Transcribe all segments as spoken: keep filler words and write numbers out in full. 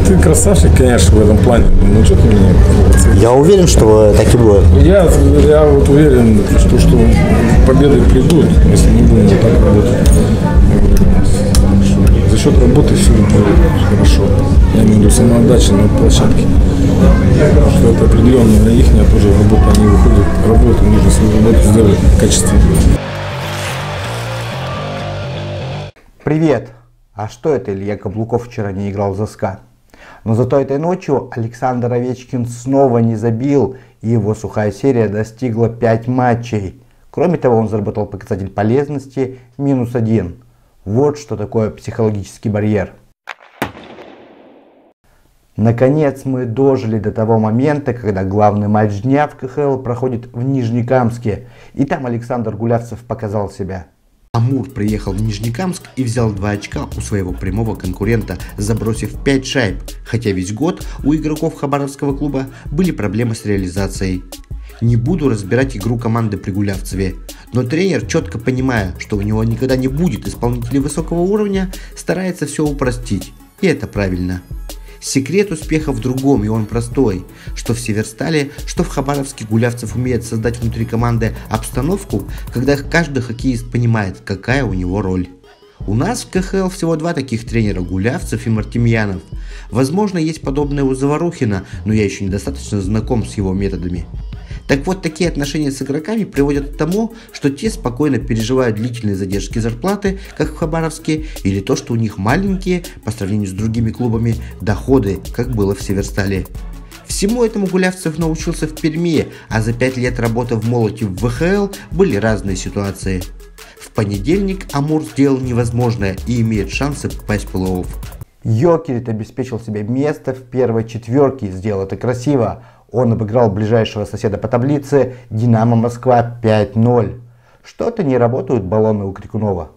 ты красавчик, конечно, в этом плане. Ну что ты меня провоцируешь? Я уверен, что так и будет. Я, я вот уверен, что, что победы придут, если мы будем вот так работать. За счет работы все будет хорошо. Я имею в виду самоотдача на площадке. Что это определенная их тоже работа, они выходят, работу, нужно свою работу сделать качественно. Привет! А что это Илья Каблуков вчера не играл за СКА? Но зато этой ночью Александр Овечкин снова не забил, и его сухая серия достигла пяти матчей. Кроме того, он заработал показатель полезности минус один. Вот что такое психологический барьер. Наконец мы дожили до того момента, когда главный матч дня в ка ха эл проходит в Нижнекамске, и там Александр Гулявцев показал себя. Амур приехал в Нижнекамск и взял два очка у своего прямого конкурента, забросив пять шайб, хотя весь год у игроков хабаровского клуба были проблемы с реализацией. Не буду разбирать игру команды при Гулявцеве, но тренер, четко понимая, что у него никогда не будет исполнителей высокого уровня, старается все упростить, и это правильно. Секрет успеха в другом, и он простой, что в Северстале, что в Хабаровске Гулявцев умеет создать внутри команды обстановку, когда каждый хоккеист понимает, какая у него роль. У нас в ка ха эл всего два таких тренера, Гулявцев и Мартемьянов. Возможно, есть подобное у Заварухина, но я еще недостаточно знаком с его методами. Так вот, такие отношения с игроками приводят к тому, что те спокойно переживают длительные задержки зарплаты, как в Хабаровске, или то, что у них маленькие, по сравнению с другими клубами, доходы, как было в Северстале. Всему этому Гулявцев научился в Перми, а за пять лет работы в молоте в вэ ха эл были разные ситуации. В понедельник Амур сделал невозможное и имеет шансы попасть в плей-офф. Йокерит обеспечил себе место в первой четверке и сделал это красиво. Он обыграл ближайшего соседа по таблице Динамо Москва пять ноль. Что-то не работают баллоны у Крикунова.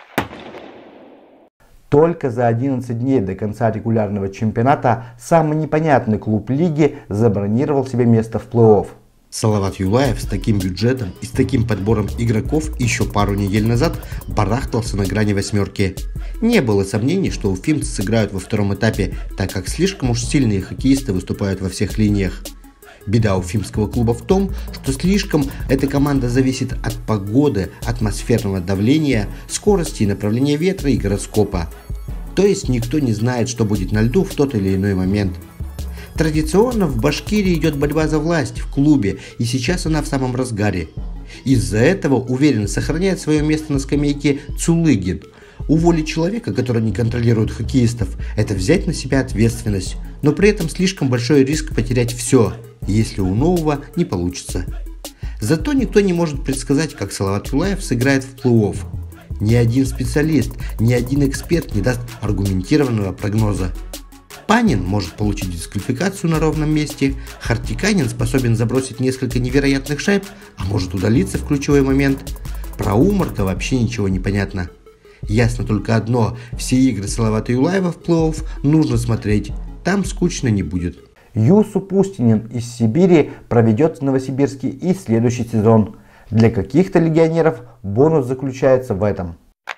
Только за одиннадцать дней до конца регулярного чемпионата самый непонятный клуб лиги забронировал себе место в плей-офф. Салават Юлаев с таким бюджетом и с таким подбором игроков еще пару недель назад барахтался на грани восьмерки. Не было сомнений, что уфимцы сыграют во втором этапе, так как слишком уж сильные хоккеисты выступают во всех линиях. Беда уфимского клуба в том, что слишком эта команда зависит от погоды, атмосферного давления, скорости и направления ветра и гороскопа. То есть никто не знает, что будет на льду в тот или иной момент. Традиционно в Башкирии идет борьба за власть в клубе, и сейчас она в самом разгаре. Из-за этого, уверенно, сохраняет свое место на скамейке Цулыгин. Уволить человека, который не контролирует хоккеистов, это взять на себя ответственность, но при этом слишком большой риск потерять все, если у нового не получится. Зато никто не может предсказать, как Салават Юлаев сыграет в плей-офф. Ни один специалист, ни один эксперт не даст аргументированного прогноза. Панин может получить дисквалификацию на ровном месте, Хартиканин способен забросить несколько невероятных шайб, а может удалиться в ключевой момент. Про Умарка вообще ничего не понятно. Ясно только одно: все игры Салавата Юлаева в плей-офф нужно смотреть, там скучно не будет. Юсу Пустинин из Сибири проведет в Новосибирске и следующий сезон. Для каких-то легионеров бонус заключается в этом.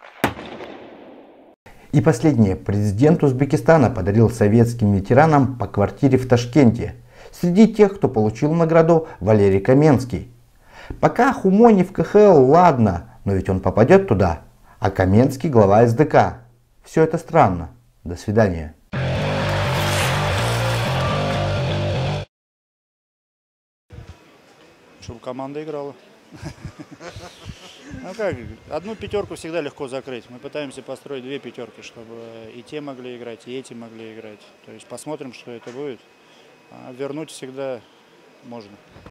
И последнее. Президент Узбекистана подарил советским ветеранам по квартире в Ташкенте. Среди тех, кто получил награду, Валерий Каменский. Пока Хумони в ка ха эл, ладно, но ведь он попадет туда. А Каменский глава эс дэ ка. Все это странно. До свидания. Чтобы команда играла. Ну как, одну пятерку всегда легко закрыть. Мы пытаемся построить две пятерки, чтобы и те могли играть, и эти могли играть. То есть посмотрим, что это будет. А вернуть всегда можно.